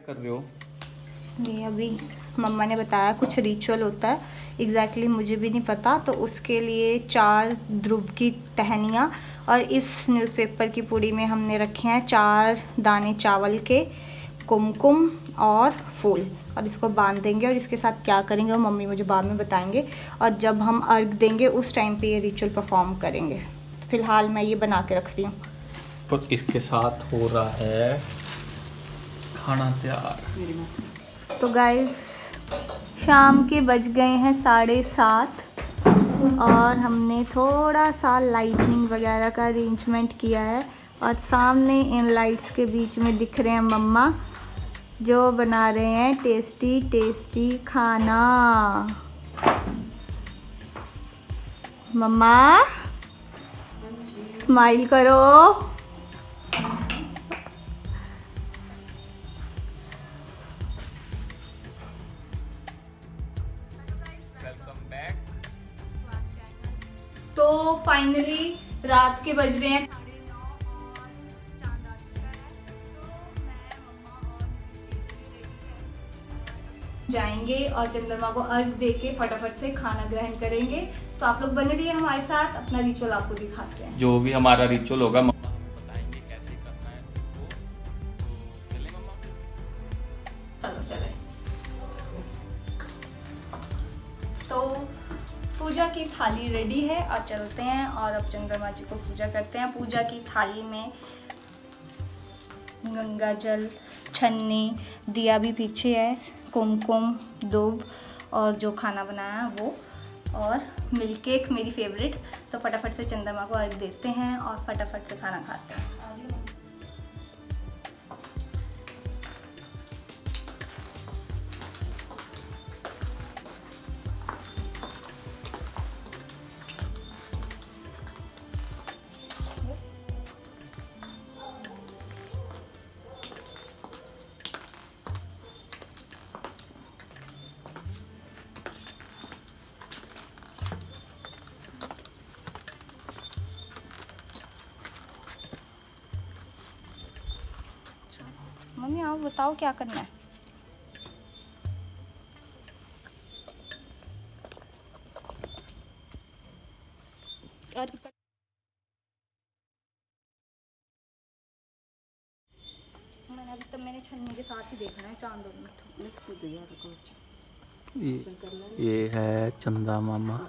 कर रहे हो? ये अभी मम्मा ने बताया कुछ रिचुअल होता है, एग्जैक्टली मुझे भी नहीं पता। तो उसके लिए 4 ध्रुव की टहनियाँ और इस न्यूज़पेपर की पूड़ी में हमने रखे हैं 4 दाने चावल के, कुमकुम और फूल, और इसको बांध देंगे। और इसके साथ क्या करेंगे वो मम्मी मुझे बाद में बताएंगे। और जब हम अर्घ देंगे उस टाइम पे ये रिचुअल परफॉर्म करेंगे। फ़िलहाल मैं ये बना के रख रही हूँ। और इसके साथ हो रहा है खाना तैयार। तो गाइस शाम के बज गए हैं 7:30 और हमने थोड़ा सा लाइटनिंग वगैरह का अरेंजमेंट किया है। और सामने इन लाइट्स के बीच में दिख रहे हैं मम्मा जो बना रहे हैं टेस्टी टेस्टी खाना। मम्मा स्माइल करो। तो फाइनली रात के बज रहे हैं 9:30 और चांद आ चुका है। तो मैं मम्मा और जाएंगे और चंद्रमा को अर्घ देके फटाफट से खाना ग्रहण करेंगे। तो आप लोग बने रहिए हमारे साथ, अपना रिचुअल आपको दिखाते हैं। जो भी हमारा रिचुअल होगा मम्मा हमें बताएंगे कैसे करना है उसको। तो चले मम्मा? चलो चले। तो पूजा की थाली रेडी है और चलते हैं और अब चंद्रमा जी को पूजा करते हैं। पूजा की थाली में गंगा जल, छन्नी, दिया भी पीछे है, कुमकुम, दूब और जो खाना बनाया है वो, और मिल्क केक मेरी फेवरेट। तो फटाफट से चंद्रमा को अर्घ देते हैं और फटाफट से खाना खाते हैं। मम्मी आप बताओ क्या करना है? मैंने छन्नी के साथ ही देखना है चांद में। ये है चंदा मामा।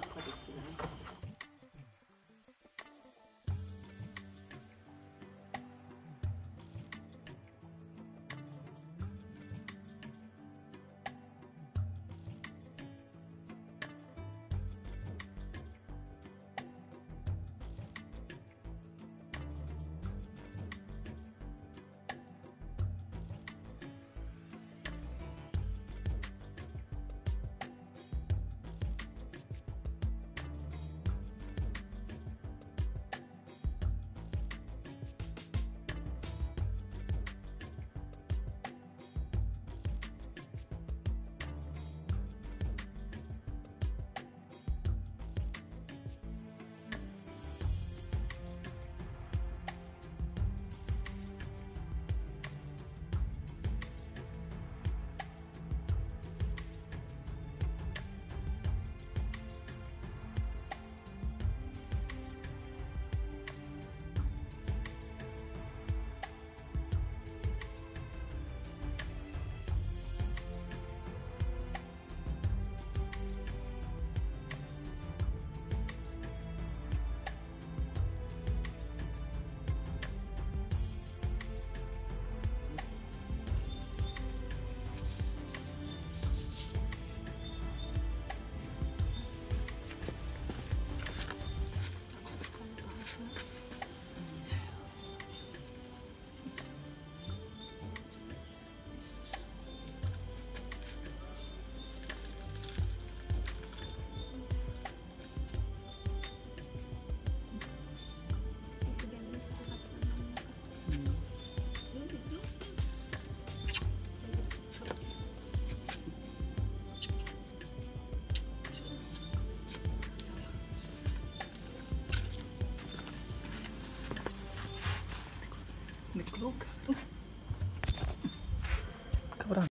घबरा